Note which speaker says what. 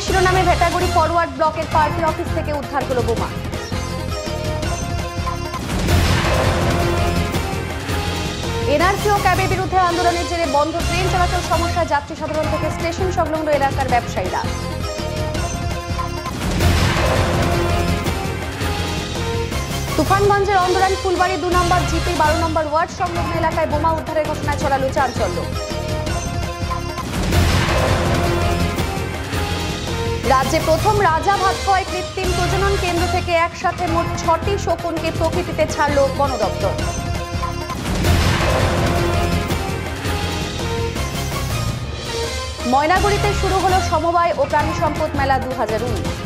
Speaker 1: শিরোনামে ভেটাগুড়ি ফরওয়ার্ড ব্লকের party office থেকে উদ্ধার হলো বোমা। এনআরসি ও ক্যাবের বিরুদ্ধে আন্দোলনের জেরে বন্ধ ট্রেন চলাচল সমস্যা, যাত্রী সাধারণ থেকে স্টেশন সংলগ্ন এলাকার ব্যবসায়ীরা। তুফানগঞ্জের অন্দরান ফুলবাড়ি 2 নম্বর জিপি 12 নম্বর ওয়ার্ড সংলগ্ন এলাকায় বোমা উদ্ধারের ঘটনায় ছড়ালো চাঞ্চল্য। রাজ্যে প্রথম রাজা ভাতখোয়ায় কৃত্রিম প্রজনন কেন্দ্র থেকে একসাথে মোট 6টি শকুনকে প্রকৃতিতে ছাড়ল বন দপ্তর। ময়নাগুড়িতে শুরু হলো সমবায় ও প্রাণী সম্পদ মেলা 2019।